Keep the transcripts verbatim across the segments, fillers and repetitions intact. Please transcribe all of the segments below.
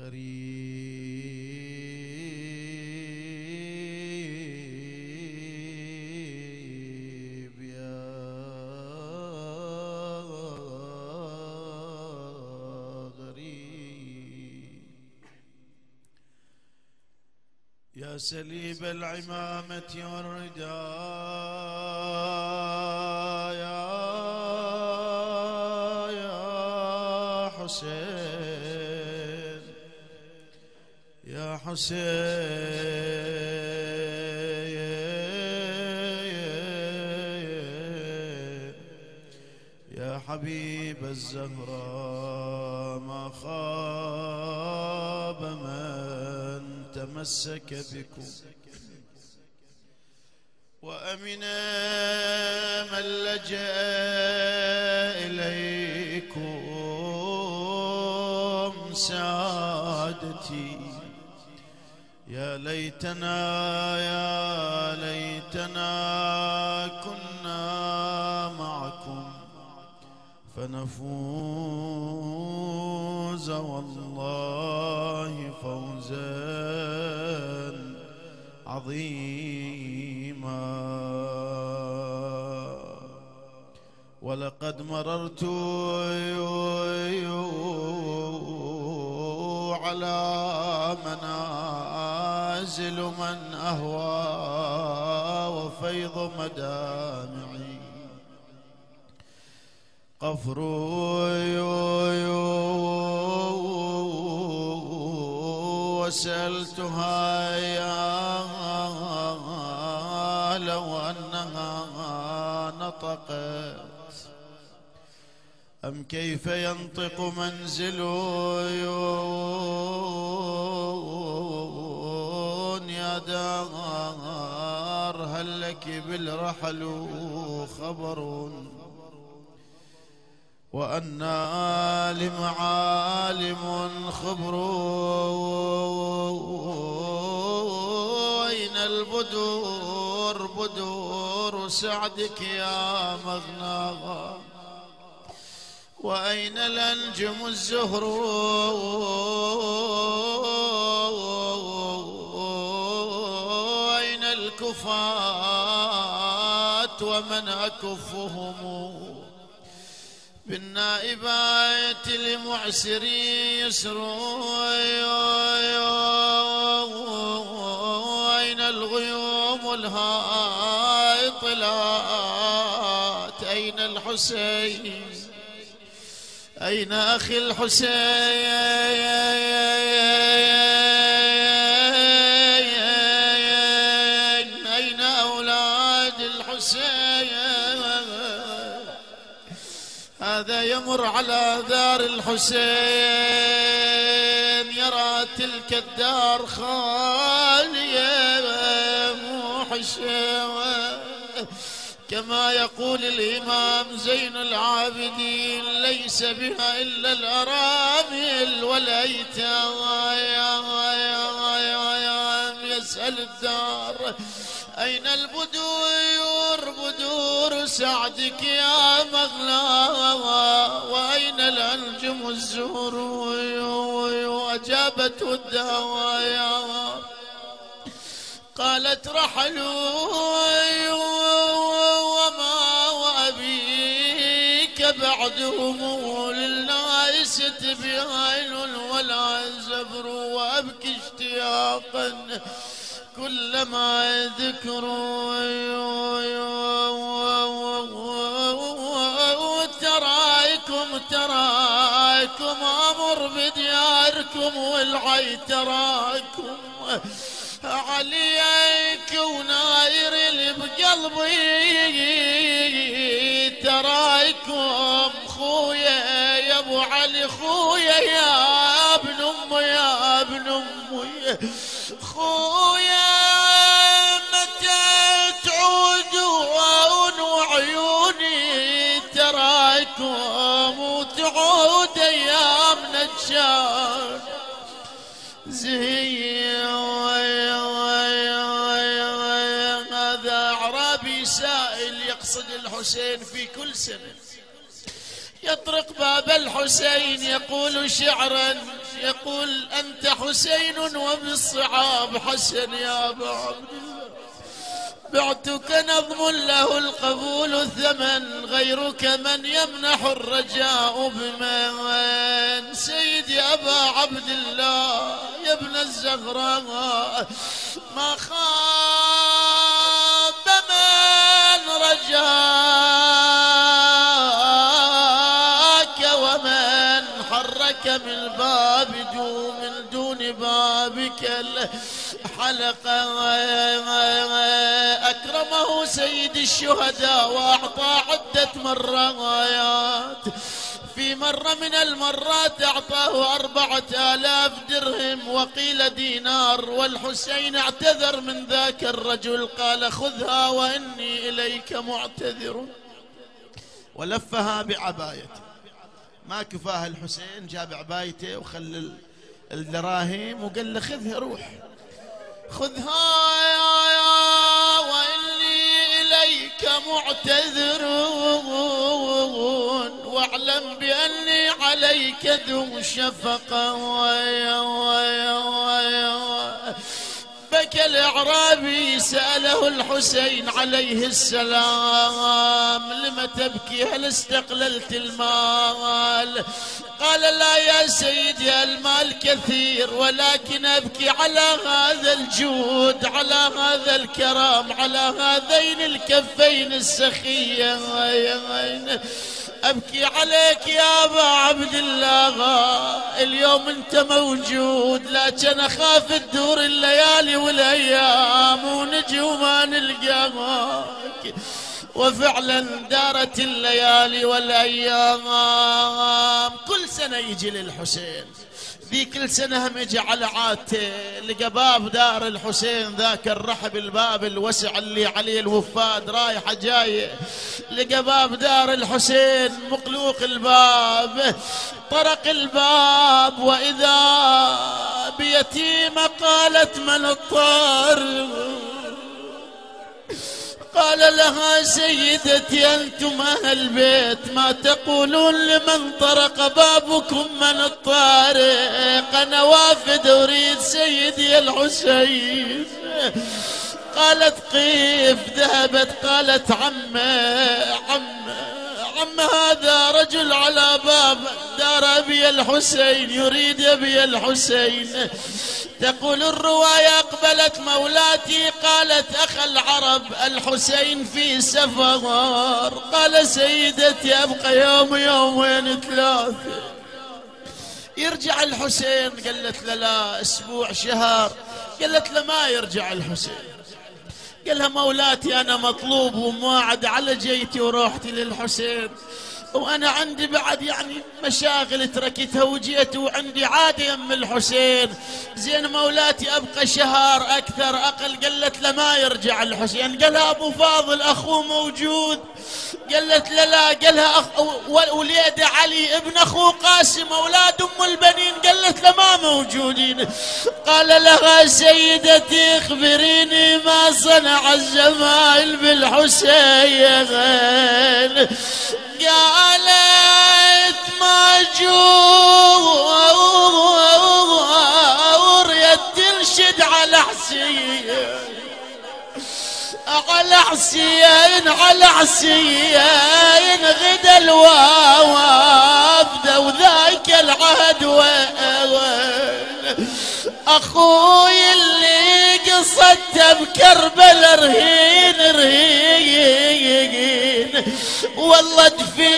غريب يا غريب يا سليب العمامة والرداء يا يا حسين يا حسين يا حبيب الزهراء ما خاب من تمسك بكم وأمن من لجأ إليكم سعادتي يا ليتنا يا ليتنا كنا معكم فنفوز والله فوزا عظيما ولقد مررت على منازل من أهوى وفيض مدامعي قفر وسألتها يا لو أنها نطقت أم كيف ينطق منزل يا دار هل لك بالرحل خبر وأنا لمعالم خبر أين البدور بدور سعدك يا مغناها وأين الأنجم الزهر أين الكفات ومن أكفهم بالنائبات لمعسري يسر أين الغيوم الهاطلات أين الحسين أين أخي الحسين أين أولاد الحسين هذا يمر على دار الحسين يرى تلك الدار خالية موحشة كما يقول الإمام زين العابدين ليس بها إلا الأرامل والأيتام يسأل الدار أين البدور بدور سعدك يا مغلا وأين الأنجم الزهر أجابت الدوايا قالت رحلوا وما وأبيك بعدهم للناس تبيان ولا زبر وأبكي اشتياقا كلما ذكروا ترايكم ترايكم أمر بدياركم والعي تراكم عليك وناير اللي بقلبي ترايكم خويا يا ابو علي خويا يا ابن امي يا ابن امي خويا متى تعودون وعيوني تراكم وتعود ايامنا تشان زي هذا اعرابي سائل يقصد الحسين في كل سنه يطرق باب الحسين يقول شعرا، يقول أنت حسين وبالصعاب حسن يا أبا عبد الله، بعتك نظم له القبول ثمن، غيرك من يمنح الرجاء بمن. سيدي أبا عبد الله يا ابن الزهراء، ما خاب من رجاك ومن حرك من الباب من دون بابك الحلقة. أكرمه سيد الشهداء وأعطى عدة مرات، في مرة من المرات أعطاه أربعة آلاف درهم وقيل دينار، والحسين اعتذر من ذاك الرجل قال خذها وإني إليك معتذر، ولفها بعبايته. ما كفاها الحسين، جاب عبايته وخل الدراهم وقال له خذها روح، خذها يا يا وإني إليك معتذر، واعلم بأني عليك ذو شفقة. ويا ويا ويا بكى الأعرابي سأله الحسين عليه السلام لم تبكي هل استقللت المال؟ قال لا يا سيدي المال كثير، ولكن أبكي على هذا الجود، على هذا الكرم، على هذين الكفين السخيين، أبكي عليك يا أبا عبد الله. اليوم أنت موجود، لكن أخاف تدور الليالي والأيام ونجي وما نلقاك. وفعلا دارت الليالي والأيام. كل سنة يجي للحسين، ذي كل سنة هم يجي على عادته، لقى باب دار الحسين ذاك الرحب الباب الوسع اللي عليه الوفاد رايحة جاية، لقى باب دار الحسين مقلوق الباب، طرق الباب وإذا بيتيمة قالت من الطار؟ قال لها سيدتي أنتم أهل بيت ما تقولون لمن طرق بابكم من الطارق؟ أنا وافد أريد سيدي الحسين. قالت قيف ذهبت قالت عم عم عم هذا رجل على باب دار أبي الحسين يريد أبي الحسين. تقول الرواية أقبلت مولاتي قالت أخ العرب الحسين في سفر. قال سيدتي أبقى يوم يومين ثلاثة. يرجع الحسين؟ قالت لا لا أسبوع شهر. قالت لا ما يرجع الحسين. قالها مولاتي أنا مطلوب ومواعد على جيتي ورحتي للحسين، وأنا عندي بعد يعني مشاغل تركتها وجيت وعندي عادة يم الحسين. زين مولاتي أبقى شهر أكثر أقل. قالت لا ما يرجع الحسين. قالها أبو فاضل أخوه موجود. قالت لا لا. قالها أخ... وليد علي ابن أخوه قاسم أولاد أم البنين. قالت لا ما موجودين. قال لها سيدتي اخبريني ما صنع الزمائل بالحسين. قالت ما جور يد تنشد على حسين على حسين على حسين غدا الوافد وذاك العهد وين أخوي اللي قصته بكربلاء رهين رهين والله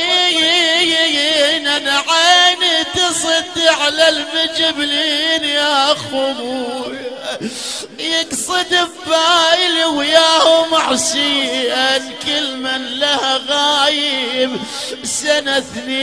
دفين أنا عيني تصد على المجبلين يا أخوي يقصد ببايلي وياهم حسين كل من له غايب سنة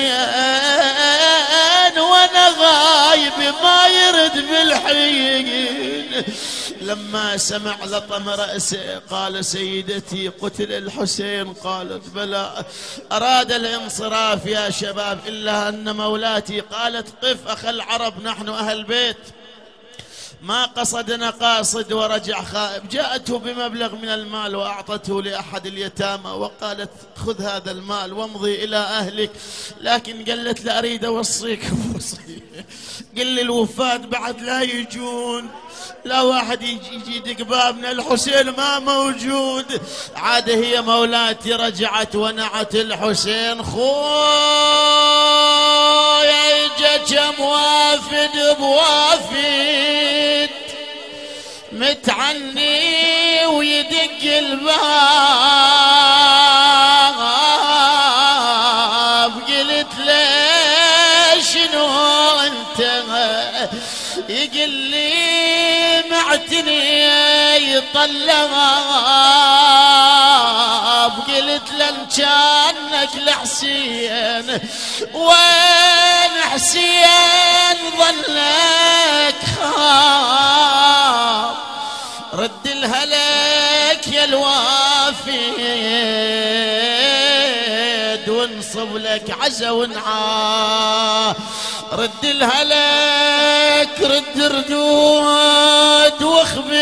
اثنين وانا غايب ما يرد بالحين. لما سمع لطم رأسه قال سيدتي قتل الحسين. قالت بلى. أراد الانصراف يا شباب إلا أن مولاتي قالت قف أخ العرب نحن أهل بيت ما قصدنا قاصد ورجع خائب. جاءته بمبلغ من المال وأعطته لأحد اليتامى وقالت خذ هذا المال وامضي إلى أهلك، لكن قالت لا أريد أوصيكم وصية، قل لي الوفاة بعد لا يجون، لا واحد يجي يدق بابنا الحسين ما موجود. عاد هي مولاتي رجعت ونعت الحسين خويا اجا كم وافد بوافد متعني ويدق الباب، قلت له شنو انت؟ يقل لي معتني يطلب، قلت له كانك لحسين، وين حسين ظلك خاب، رد الهلك يا الوافد وانصب لك عزا ونعاه، رد الهلك رد ردود واخبر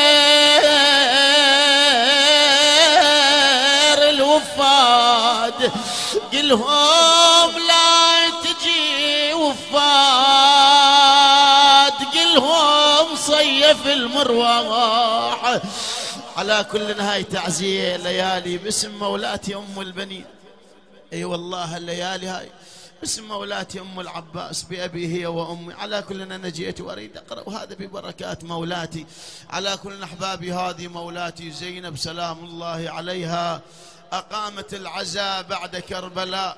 الوفاد، قلهم لا تجي وفاد، قلهم صيف المرواح. على كل نهاية تعزية ليالي باسم مولاتي أم البنين. اي والله الليالي هاي باسم مولاتي أم العباس بأبي هي وأمي. على كل أنا جئت وأريد أقرأ هذا ببركات مولاتي. على كل أحبابي هذه مولاتي زينب سلام الله عليها، أقامت العزاء بعد كربلاء،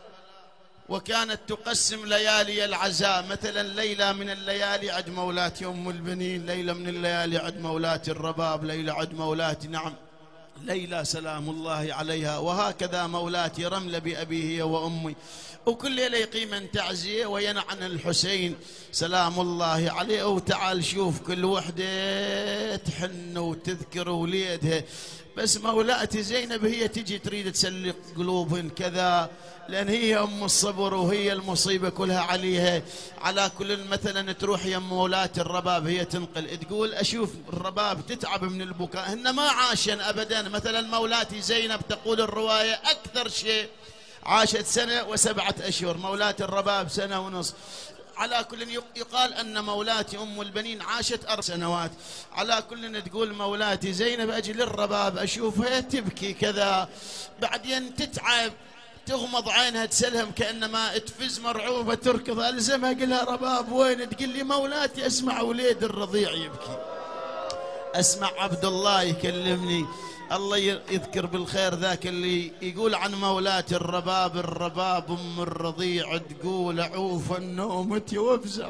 وكانت تقسم ليالي العزاء، مثلا ليلة من الليالي عد مولاتي أم البنين، ليلة من الليالي عد مولاتي الرباب، ليلة عد مولاتي نعم ليلى سلام الله عليها، وهكذا مولاتي رملة بأبي هي وأمي. وكل ليلة يقيم تعزية وينعن الحسين سلام الله عليه. وتعال شوف كل وحدة تحن وتذكر وليدها، بس مولاتي زينب هي تجي تريد تسلق قلوبهن كذا، لأن هي أم الصبر وهي المصيبة كلها عليها. على كل مثلا تروح يم مولاتي الرباب هي تنقل تقول أشوف الرباب تتعب من البكاء، هن ما عاشن أبدا. مثلا مولاتي زينب تقول الرواية أكثر شيء عاشت سنة وسبعة أشهر، مولاتي الرباب سنة ونصف. على كل يقال أن مولاتي أم البنين عاشت أربع سنوات. على كل تقول مولاتي زينب أجي للرباب أشوفها تبكي كذا، بعدين تتعب تغمض عينها تسلهم كأنما تفز مرعوبة تركض، ألزمها قلها رباب وين؟ تقول لي مولاتي أسمع وليد الرضيع يبكي، أسمع عبد الله يكلمني، الله يذكر بالخير ذاك اللي يقول عن مولاتي الرباب، الرباب أم الرضيع تقول أعوف النوم وافزع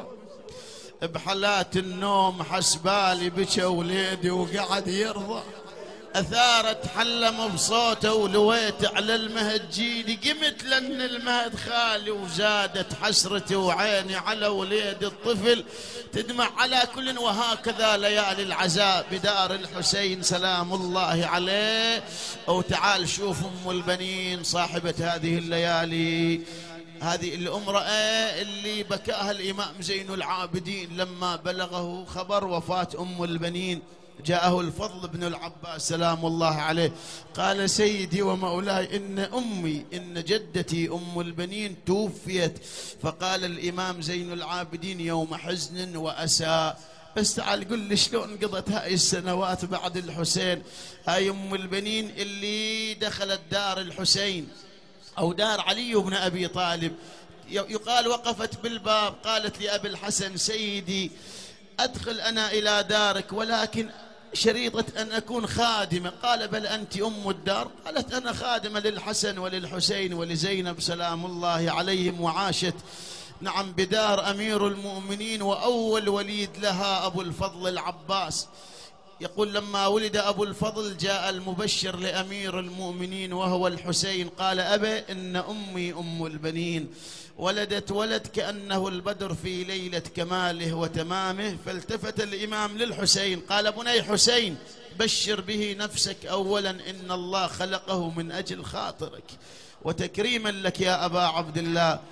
بحالات النوم حسبالي بكى وليدي وقعد يرضى، أثارت حلم بصوته ولويت على المهد جيدي، قمت لأن المهد خالي وزادت حسرتي وعيني على وليد الطفل تدمع. على كل وهكذا ليالي العزاء بدار الحسين سلام الله عليه. وتعال شوف أم البنين صاحبة هذه الليالي، هذه الامرأة اللي بكاها الإمام زين العابدين لما بلغه خبر وفاة أم البنين. جاءه الفضل بن العباس سلام الله عليه قال سيدي ومولاي إن أمي إن جدتي أم البنين توفيت. فقال الإمام زين العابدين يوم حزن وأسى، بس تعال قل لي شلون قضت هاي السنوات بعد الحسين. هاي أم البنين اللي دخلت دار الحسين أو دار علي بن أبي طالب، يقال وقفت بالباب قالت لأبي الحسن سيدي أدخل أنا إلى دارك ولكن شريطة أن أكون خادمة. قال بل أنت أم الدار. قالت أنا خادمة للحسن وللحسين ولزينب سلام الله عليهم، وعاشت نعم بدار أمير المؤمنين وأول وليد لها أبو الفضل العباس. يقول لما ولد أبو الفضل جاء المبشر لأمير المؤمنين وهو الحسين قال أبا إن أمي أم البنين ولدت ولد كأنه البدر في ليلة كماله وتمامه. فالتفت الإمام للحسين قال بني حسين بشر به نفسك أولا إن الله خلقه من أجل خاطرك وتكريما لك يا أبا عبد الله.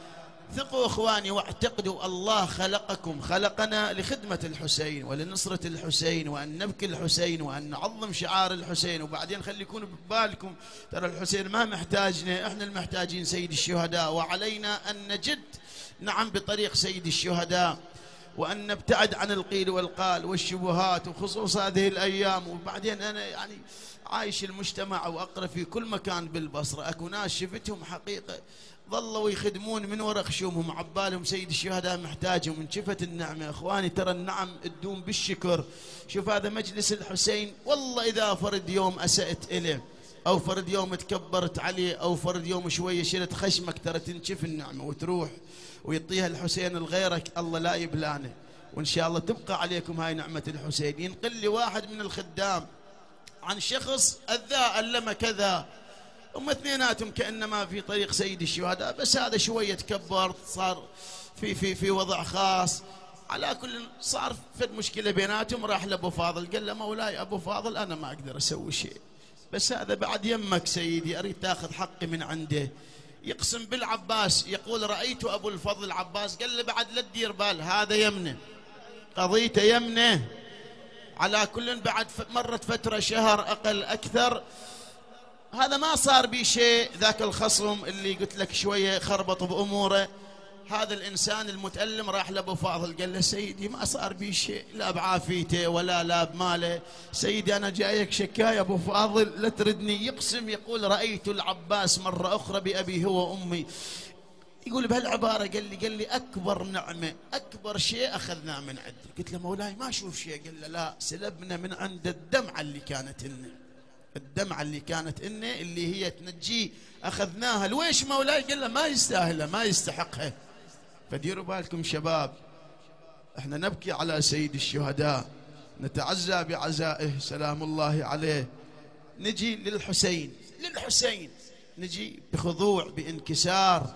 ثقوا إخواني واعتقدوا الله خلقكم، خلقنا لخدمة الحسين ولنصرة الحسين، وأن نبكي الحسين وأن نعظم شعار الحسين. وبعدين خلي يكون ببالكم ترى الحسين ما محتاجنا، احنا المحتاجين سيد الشهداء، وعلينا أن نجد نعم بطريق سيد الشهداء، وأن نبتعد عن القيل والقال والشبهات، وخصوص هذه الأيام. وبعدين أنا يعني عايش المجتمع وأقرأ في كل مكان بالبصرة، أكو ناس شفتهم حقيقة ظلوا يخدمون من وراء خشومهم، عبالهم سيد الشهداء محتاجهم. من شفت النعمة إخواني، ترى النعم تدوم بالشكر. شوف هذا مجلس الحسين، والله إذا فرد يوم أسأت إليه أو فرد يوم تكبرت عليه أو فرد يوم شوية شلت خشمك، ترى تنشف النعمة وتروح ويعطيها الحسين لغيرك، الله لا يبلانه. وإن شاء الله تبقى عليكم هاي نعمة الحسين. ينقل لي واحد من الخدام عن شخص أذى ألم كذا، هم اثنيناتهم كأنما في طريق سيد الشهداء، بس هذا شوية تكبر صار في في في وضع خاص. على كل صار في مشكلة بيناتهم، راح لأبو فاضل قال له مولاي أبو فاضل أنا ما أقدر أسوي شيء، بس هذا بعد يمك سيدي أريد تأخذ حقي من عنده. يقسم بالعباس يقول رأيت أبو الفضل العباس قال له بعد لا تدير بال، هذا يمنه قضيته يمنه. على كل بعد مرت فترة شهر أقل أكثر، هذا ما صار بي شيء. ذاك الخصم اللي قلت لك شوية خربط بأموره، هذا الإنسان المتألم راح لأبو فاضل قال له سيدي ما صار بي شيء، لا بعافيته ولا لا بماله، سيدي أنا جايك شكاية أبو فاضل لا تردني. يقسم يقول رأيت العباس مرة أخرى بأبي هو وأمي، يقول بهالعبارة قال لي قال لي أكبر نعمة أكبر شيء أخذناه من عندك. قلت له مولاي ما أشوف شيء. قال له لا، سلبنا من عند الدمعة اللي كانت لنا، الدمعة اللي كانت لنا اللي هي تنجيه أخذناها. لويش مولاي؟ قال له ما يستاهلها ما يستحقها. فديروا بالكم شباب، احنا نبكي على سيد الشهداء، نتعزى بعزائه سلام الله عليه. نجي للحسين، للحسين نجي بخضوع بانكسار،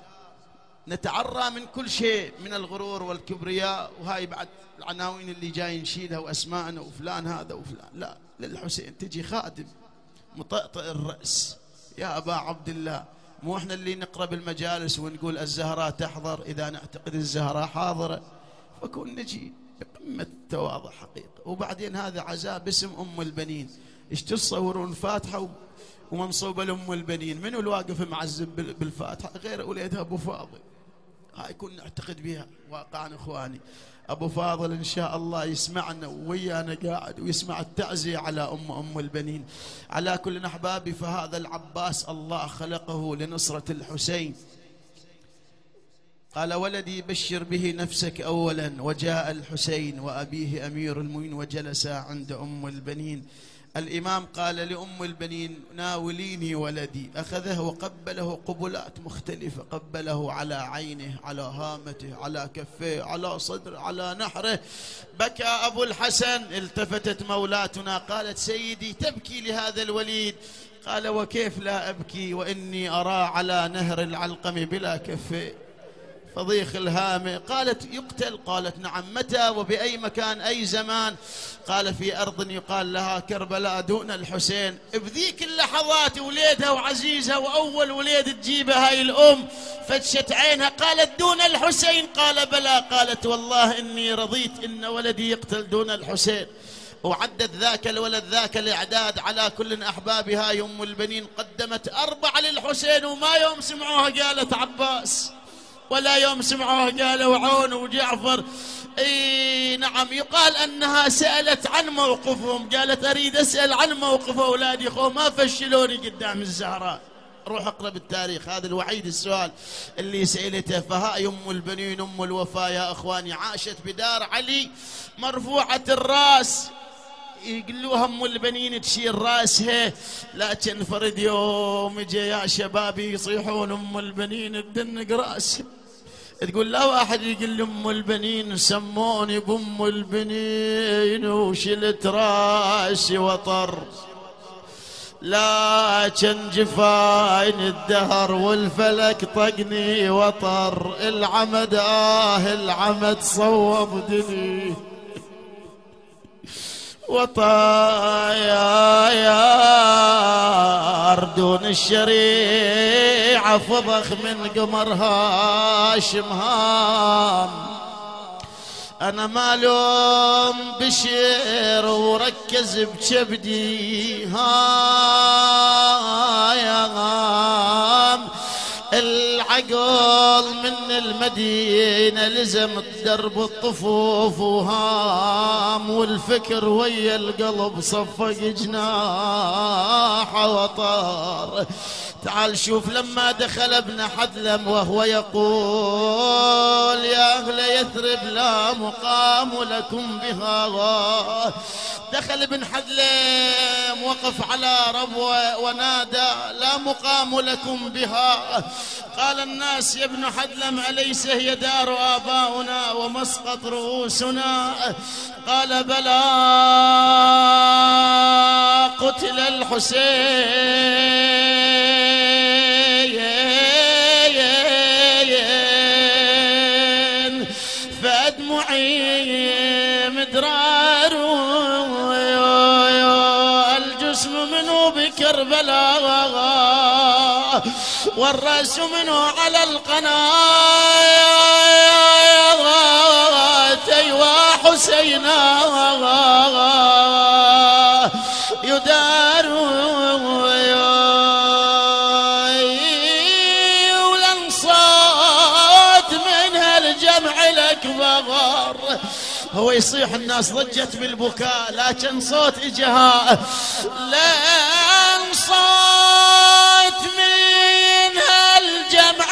نتعرى من كل شيء من الغرور والكبرياء. وهاي بعد العناوين اللي جاي نشيلها واسماءنا وفلان هذا وفلان، لا، للحسين تجي خادم مطأطئ الرأس يا أبا عبد الله. مو احنا اللي نقرأ بالمجالس ونقول الزهراء تحضر، إذا نعتقد الزهراء حاضرة فكون نجي بقمة التواضع حقيقة. وبعدين هذا عزاء باسم أم البنين، ايش تتصورون فاتحة ومنصوبة لأم البنين، منو الواقف معذب بالفاتحة غير وليدها أبو فاضل؟ هاي كون نعتقد بها واقعا إخواني. أبو فاضل إن شاء الله يسمعنا ويانا قاعد ويسمع التعزية على أم أم البنين. على كل أحبابي، فهذا العباس الله خلقه لنصرة الحسين. قال ولدي بشر به نفسك أولا. وجاء الحسين وأبيه أمير المؤمنين وجلسا عند أم البنين. الإمام قال لأم البنين ناوليني ولدي، أخذه وقبله قبلات مختلفة، قبله على عينه على هامته على كفيه على صدره على نحره. بكى أبو الحسن. التفتت مولاتنا قالت سيدي تبكي لهذا الوليد؟ قال وكيف لا أبكي وإني أرى على نهر العلقم بلا كفيه فضيخ الهامة. قالت يقتل؟ قالت نعم. متى وبأي مكان أي زمان؟ قال في أرض يقال لها كربلاء دون الحسين. بذيك اللحظات وليدها وعزيزها وأول وليد تجيبها هاي الأم فتشت عينها قالت دون الحسين؟ قال بلى. قالت والله إني رضيت إن ولدي يقتل دون الحسين. وعدت ذاك الولد ذاك الإعداد. على كل أحبابي هاي أم البنين قدمت أربعة للحسين، وما يوم سمعوها قالت عباس، ولا يوم سمعوها قالوا عون وجعفر. اي نعم. يقال انها سألت عن موقفهم، قالت اريد اسأل عن موقف اولادي خو ما فشلوني قدام الزهراء. روح اقرا بالتاريخ، هذا الوحيد السؤال اللي سألته. فهاي ام البنين ام الوفاء يا اخواني، عاشت بدار علي مرفوعة الراس. يقولوها ام البنين تشيل راسها، لكن فرد يوم جاء يا شبابي يصيحون ام البنين تدنق راسها. تقول لا واحد يقول ام البنين سموني بام البنين وشلت راسي وطر، لكن جفاين الدهر والفلك طقني وطر. العمد آه العمد صوب دني وطاير دون الشريعة فضخ من قمر هاشم هام. أنا مالوم بشير وركز بكبدي هايام. العقل من المدينة لزم درب الطفوف وهام، والفكر ويا القلب صفق جناحه وطار. تعال شوف لما دخل ابن حدلم وهو يقول يا أهل يثرب لا مقام لكم بها. دخل ابن حدلم وقف على ربوه ونادى لا مقام لكم بها. قال الناس يا ابن حدلم أليس هي دار آباؤنا ومسقط رؤوسنا؟ قال بلى قتل الحسين فأدمعي مدرار الجسم منه بكربلاء والرأس منه على القناة. أيوا حسينا يدار ولن صوت من هالجمع الأكبر. هو يصيح الناس ضجت بالبكاء لكن صوت إجها لن صوت من هالجمع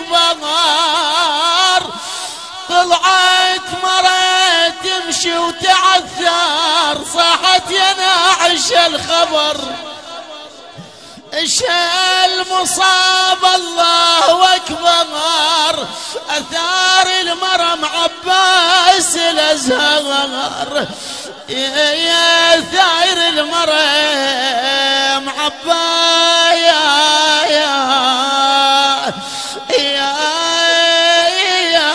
الأكبر. طلعت مرة تمشي وتعثر صاحت يا ناعش الخبر. ايش المصاب الله اكبر اثار المرم عباس الازهر. يا ثائر المرم عباس يا يا يا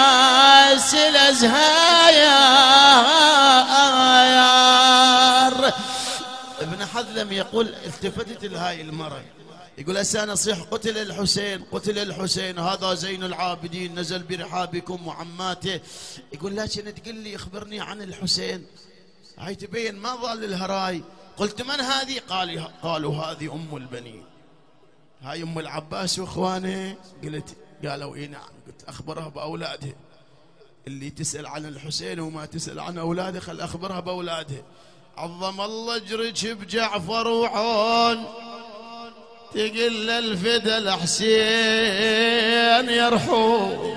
الازهر. ابن حدلم يقول التفتت لهاي المرة يقول هسه انا اصيح قتل الحسين قتل الحسين هذا زين العابدين نزل برحابكم وعماته. يقول لكن تقول لي اخبرني عن الحسين هاي تبين ما ظل الهراي. قلت من هذه؟ قال قالوا هذه ام البنين هاي ام العباس واخوانه. قلت قالوا اي نعم. قلت اخبرها باولادها اللي تسال عن الحسين وما تسال عن اولاده خل اخبرها باولادها. عظم الله اجرك بجعفر وعون تقل الفدا الحسين يرحون.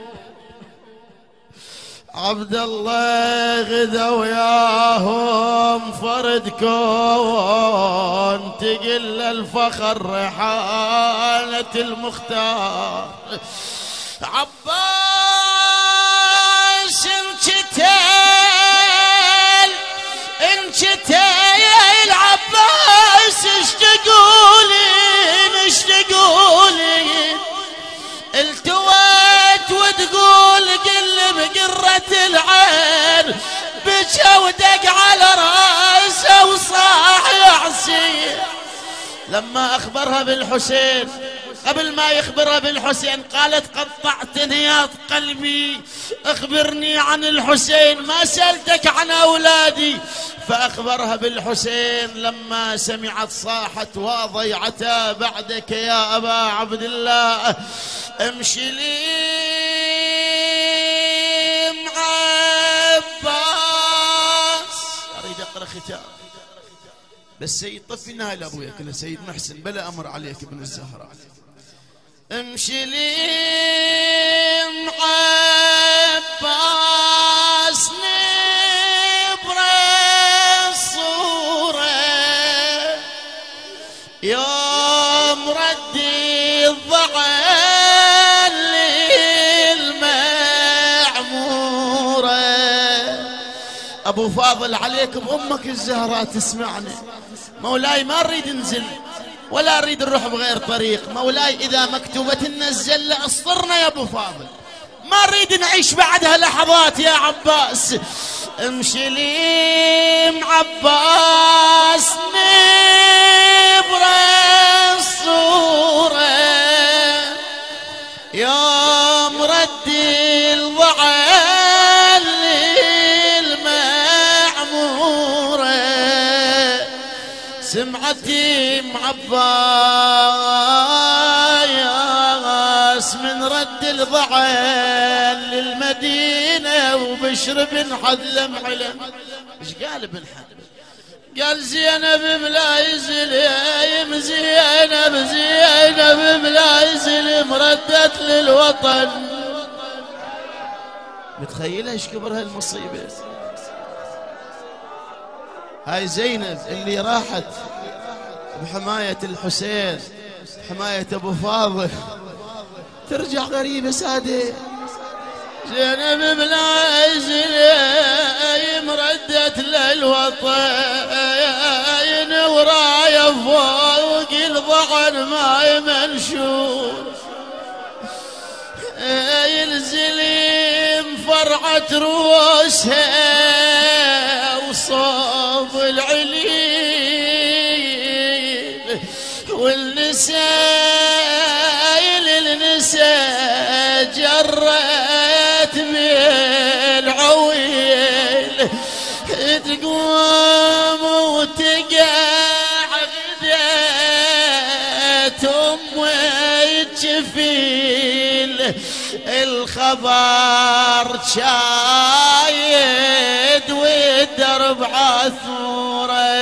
عبد الله غدا وياهم فرد كون تقل الفخر رحالة المختار. عباس انشتل انشتل عباس اش تقولين اش تقولين؟ التويت وتقول قل بقرة العين بجا ودق على راسه وصاح يا حسين. لما اخبرها بالحسين قبل ما يخبرها بالحسين قالت قطعت نياط قلبي اخبرني عن الحسين ما سألتك عن أولادي. فأخبرها بالحسين لما سمعت صاحت وضيعتا بعدك يا أبا عبد الله امشي لي مع عباس. أريد أقرأ ختام بس سيد طفي نهاية أبويا كله سيد محسن بلا أمر عليك ابن الزهراء. امشي لي مع عباس نبرة الصورة يوم ردي الضعن للمعمورة. أبو فاضل عليك بأمك الزهراء تسمعني. مولاي ما نريد ننزل ولا أريد نروح بغير طريق. مولاي إذا مكتوبة النزل أسطرنا يا أبو فاضل ما نريد نعيش بعدها لحظات يا عباس. امشي لي معباس نبرة الصورة يوم ردي الضعن للمعمورة سمعتي معباس من رد الضعن للمدينة وبشر بن حذلم علم. ايش قال ابن حذلم؟ قال زينب بلا يزلم زينب زينب بلا يزلم ردت للوطن. متخيلة ايش كبر هالمصيبة؟ هاي زينب اللي راحت بحماية الحسين حماية ابو فاضل ترجع غريبة سادة. زينب بلا يزلم ردت للوطن ورايا فوق الضعن ماي منشور الزلم فرعة روسها وصوب العليل والنساء للنساء جرت بالعويل تقوم وتقعد ام الجفيل الخبر شايد والدرب عثوره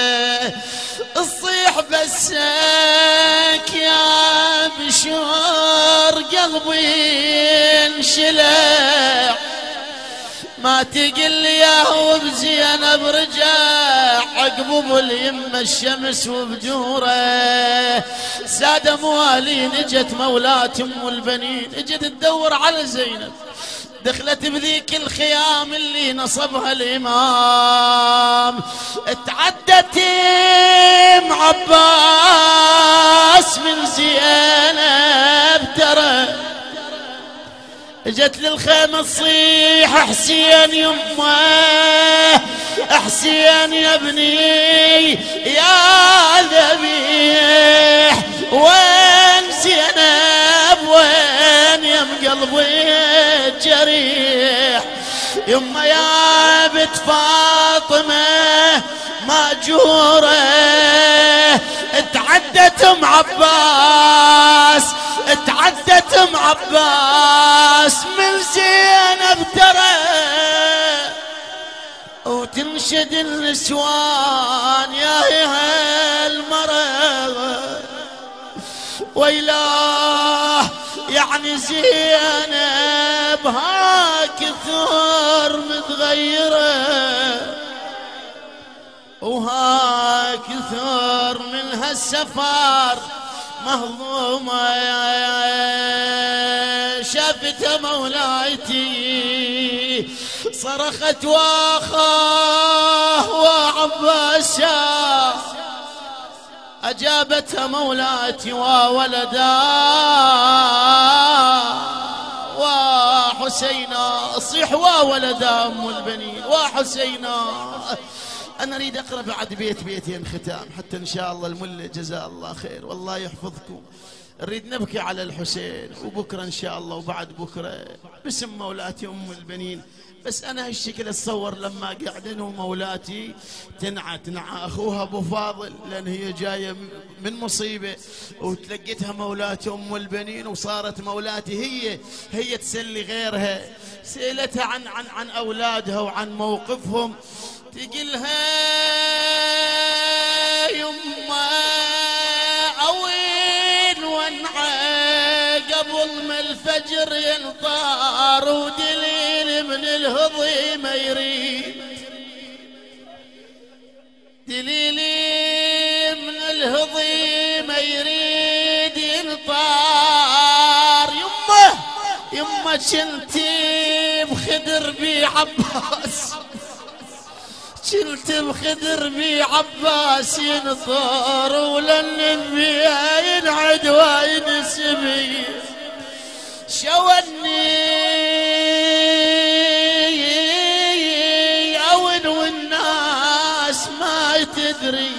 الصيح بسك يا بشور قلبي انشلع ما تقل ياهو بزينب رجع عقب ابو اليمه الشمس وبجوره ساده موالين اجت مولات ام البنين اجت تدور على زينب دخلت بذيك الخيام اللي نصبها الامام اتعدت ام عباس من زينب ترى اجت للخيمة تصيح حسين يمه حسين يا ابني يا ذبيح وين زينب وين يم قلبي جريح يما يا بنت فاطمة ماجورة اتعدت ام عباس اتعدت ام عباس من زينب ترى وتنشد النسوان يا هالمرة ويلاه يعني زينب ها كثر متغيرة وها كثر من هالسفر مهضومة شافتها مولايتي صرخت واخاه وعباسا أجابتها مولاتي وولدا وحسينا صيح وولدا أم البنين وحسينا. أنا أريد أقرأ بعد بيت بيتين ختام حتى إن شاء الله الملة جزاء الله خير والله يحفظكم. نريد نبكي على الحسين وبكرة إن شاء الله وبعد بكرة باسم مولاتي أم البنين. بس أنا هالشكل أتصور لما قاعدين ومولاتي تنعى تنعى أخوها أبو فاضل لأن هي جاية من مصيبة وتلقيتها مولاتي أم البنين وصارت مولاتي هي هي تسلي غيرها. سألتها عن عن عن أولادها وعن موقفهم تقلها يما أوين ونعى قبل ما الفجر ينطار ودليل من الهضيمة يريد دليل من الهضيمة يريد ينطار يما يما كنتي بخدر بي عباس كنت بخدر بي عباس ينطر وللنبي ينعد وينسبي شوني تدري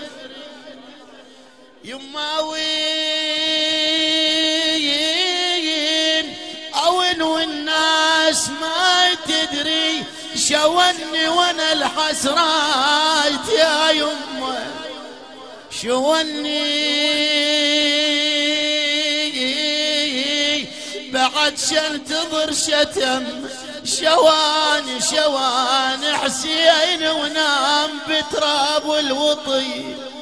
يما وين أون والناس ما تدري شوني وانا الحسرات يا يما شوني بعد شنتظر شتم شوان شوان حسين ونام بتراب الوطي